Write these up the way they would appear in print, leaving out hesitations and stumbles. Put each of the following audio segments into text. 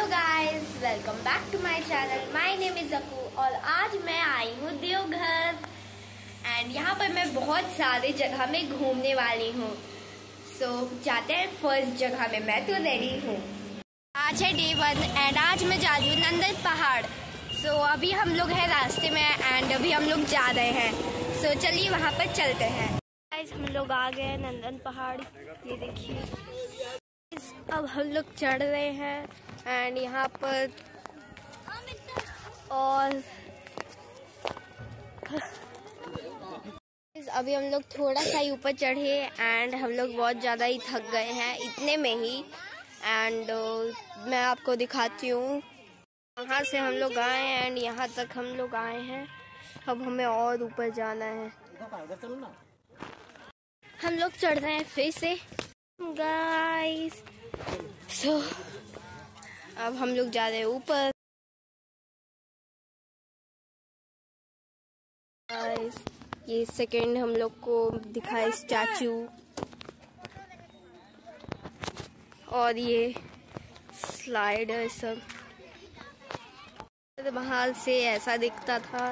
Hello guys, welcome back to my channel. My name is Aku और आज मैं आई हूँ देवघर एंड यहाँ पर मैं बहुत सारे जगह में घूमने वाली हूँ। सो जाते हैं फर्स्ट जगह में। मैं तो रेडी हूँ। आज है डे 1 एंड आज मैं जा रही हूँ नंदन पहाड़। सो अभी हम लोग हैं रास्ते में एंड अभी हम लोग जा रहे हैं। सो चलिए वहाँ पर चलते हैं। गाइस हम लोग आ गए नंदन पहाड़, ये देखिए। अब हम लोग चढ़ रहे हैं एंड यहाँ पर और अभी हम लोग थोड़ा सा ही ऊपर चढ़े एंड हम लोग बहुत ज़्यादा ही थक गए हैं इतने में ही। एंड मैं आपको दिखाती हूँ, यहाँ से हम लोग आए एंड यहाँ तक हम लोग आए हैं। अब हमें और ऊपर जाना है। हम लोग चढ़ रहे हैं फिर से गाइस। सो अब हम लोग जा रहे हैं ऊपर। गाइस ये सेकंड हम लोग को दिखाए स्टैचू और ये स्लाइडर सब बाहर से ऐसा दिखता था।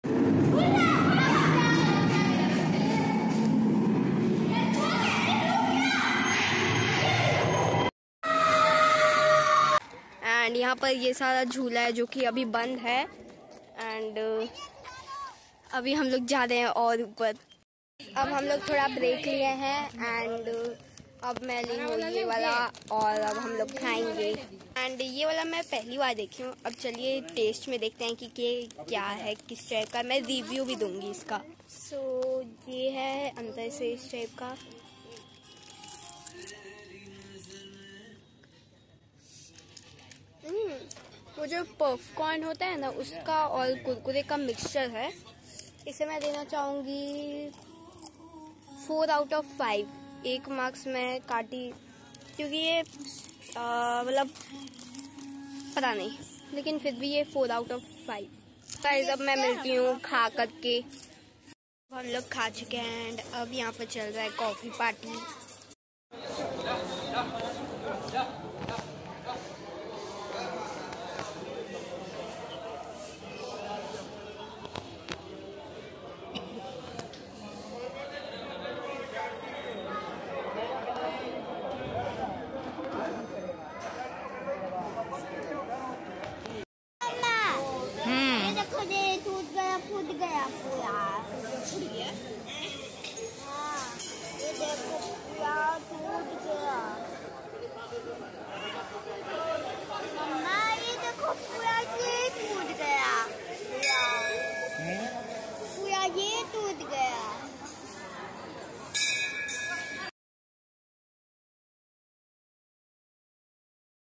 एंड यहाँ पर ये सारा झूला है जो कि अभी बंद है एंड अभी हम लोग जा रहे हैं और ऊपर। अब हम लोग थोड़ा ब्रेक लिए हैं एंड अब मैं ली हूँ ये वाला और अब हम लोग खाएंगे। एंड ये वाला मैं पहली बार देखी हूँ। अब चलिए टेस्ट में देखते हैं कि क्या है, किस टाइप का। मैं रिव्यू भी दूंगी इसका। सो ये है अंदर से इस टाइप का। वो जो पॉपकॉर्न होता है ना उसका और कुरकुरे का मिक्सचर है। इसे मैं देना चाहूँगी 4 आउट ऑफ 5। 1 मार्क्स मैं काटी क्योंकि ये मतलब पता नहीं, लेकिन फिर भी ये 4 आउट ऑफ 5। गाइस अब मैं मिलती हूँ खा करके। हम लोग खा चुके हैं एंड अब यहाँ पर चल रहा है कॉफी पार्टी। फूट गया पूरा। हाँ ये देखो पूरा टूट गया। मम्मा ये देखो पूरा ये टूट गया। पूरा ये टूट गया।